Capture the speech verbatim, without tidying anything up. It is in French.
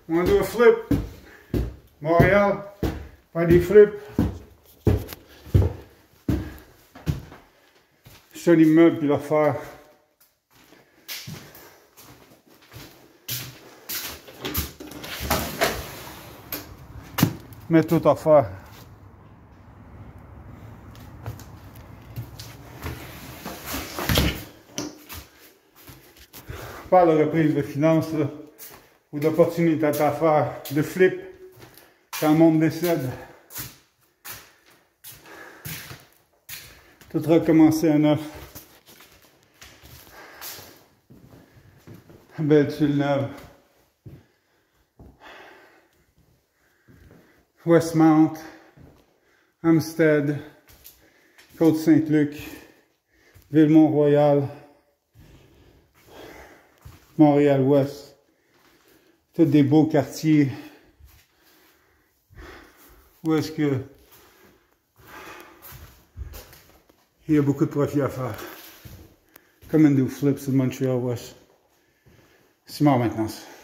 On do a flip. Montréal. Faire des flips. Sur l'immeuble puis le refaire. Mais tout à faire. Pas de reprise de finances là, ou d'opportunité à faire de flip quand le monde décède. Tout recommencer à neuf. Belle tuile neuve. Westmount, Hampstead, Côte-Saint-Luc, Ville-Mont-Royal, Montréal-Ouest. Tous des beaux quartiers. Où est-ce que il y a beaucoup de profit à faire. Comme un do flips de Montréal-Ouest. SIMARD maintenance.